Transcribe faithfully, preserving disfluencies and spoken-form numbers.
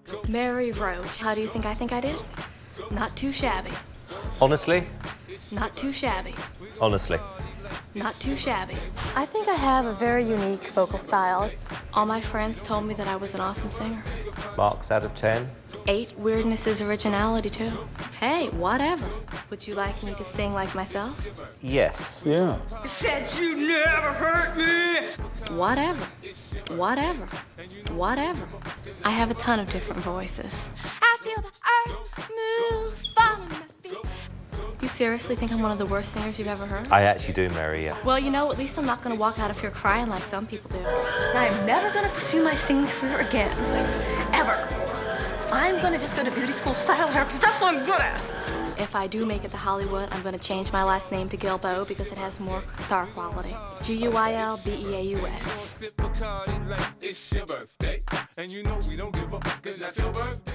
Mary Roach. How do you think I think I did? Not too shabby. Honestly? Not too shabby. Honestly. Not too shabby. I think I have a very unique vocal style. All my friends told me that I was an awesome singer. Marks out of ten? Eight. Weirdness is originality, too. Hey, whatever. Would you like me to sing like myself? Yes. Yeah. Said you never hurt me. Whatever. Whatever. Whatever. I have a ton of different voices. I feel the earth move, falling my feet. You seriously think I'm one of the worst singers you've ever heard? I actually do, Mary, yeah. Well, you know, at least I'm not going to walk out of here crying like some people do. I'm never going to pursue my singing career again. Ever. I'm going to just go to beauty school style hair because that's what I'm good at. If I do make it to Hollywood, I'm going to change my last name to Guilbeaux because it has more star quality. G U I L B E A U S. It's your birthday, and you know we don't give up, 'cause that's your birthday.